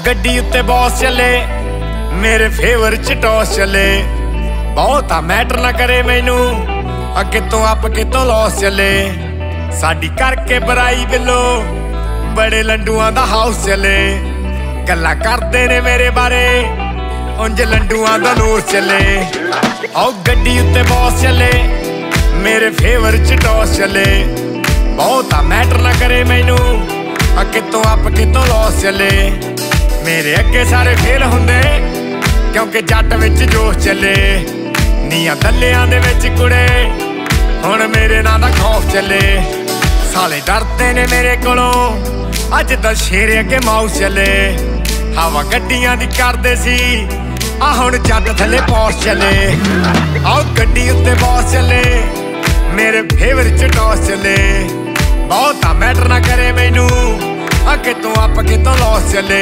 गड्डी उत्ते बॉस चले मेरे फेवर च टॉस चले। बहुता मैटर ना करे मैनू अगे तो आप के तो लॉस चले। साडी करके बुराई बिलो बड़े लंडुआं दा हाउस चले। गल्ला करदे ने मेरे बारे उंज लंडुआं दा नोस चले। आओ गड्डी उत्ते बॉस चले मेरे फेवर च टॉस चले। बहुता मैटर ना करे मैनू अगे तो आप के तो लॉस चले। मेरे अगे सारे फेल हुंदे क्योंकि जट विच जोश चले। नीयां दल्लियां दे विच कुड़े हुण मेरे नां दा खौफ चले। साले डरदे ने मेरे कोलों अज तां शेरे अगे माउस चले। हवा गड्डियां दी करदे सी आ हुण जट थल्ले पौस चले। आओ गड्डी उत्ते बॉस चले मेरे फेवर च टॉस चले। बहुता मैटर ना करे मैनू अगे तो आप के तो लॉस चले।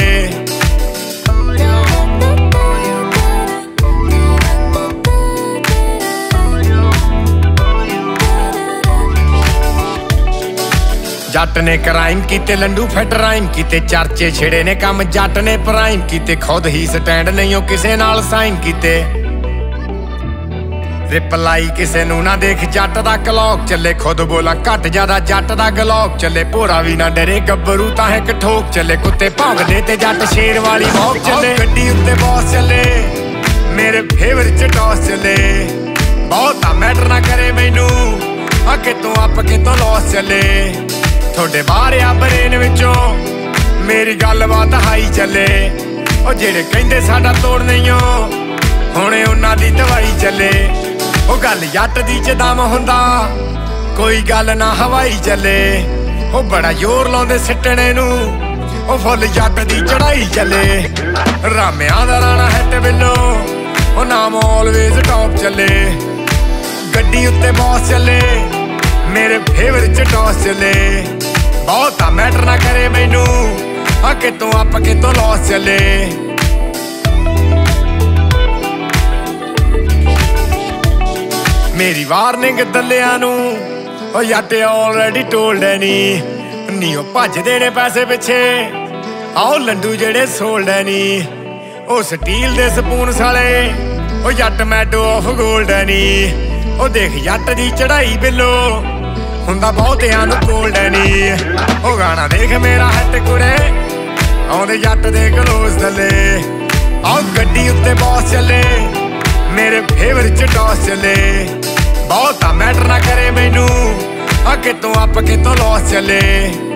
जट ने क्राइम कीते लंडू फिट राइम कीते। चर्चे छिड़े ने कम जट ने प्राइम कीते। खुद ही स्टैंड नहीं हो किसे नाल साइन कीते। रिप्लाई किसे नू ना देख जट दा क्लॉक चले। खुद बोला घट ज्यादा जट दा गलौक चले। भोरा भी ना डरे गब्बरू तां इक ठोक चले। कुत्ते भौंकदे ते जट शेर वाली मौक चले। गड्डी उत्ते बॉस चले मेरे फेवर च टॉस चले। बहुता मैटर ना करे मैनू अगे तो आप के तो लॉस चले। थोड़े बाहर आ ब्रेन विचों मेरी गलबात हाई चले। ओ जेड़े कहंदे साडा तोड़ नहीं हो हुणे उन्हां दी दवाई चले। ओ गल जट दी च दम हुंदा कोई गल ना हवाई चले। ओ बड़ा जोर लाउंदे सिट्टणे नू ओ फुल जट दी चढ़ाई चले। रामियां दा राणा हिट बिलो ओ नाम ऑलवेज टॉप चले। गड्डी उत्ते बॉस चले मेरे फेवर च टॉस चले। बहुता मैटर ना करे मैनू अगे तो आप के तो लॉस चले। मेरी वार्निंग दल्लियां नू ओ जट ऑलरेडी टोल्ड है नी। नी ओ भजदे ने पैसे पिछे आओ लंडू जेड़े सोल्ड है नी। ओ स्टील दे स्पून साले ओ जट मैडो ऑफ गोल्ड है नी। ओ देख जट दी चढ़ाई बिलो हुंदा बहुतियां नू कोल्ड है नी। ओ गाना देख मेरा हट कुड़े आउंदे जट दे क्लोज थल्ले। आओ गड्डी उत्ते बॉस चले मेरे फेवर च टॉस चले। बहुता मैटर ना करे मैनू अगे तो आप के तो लॉस चले।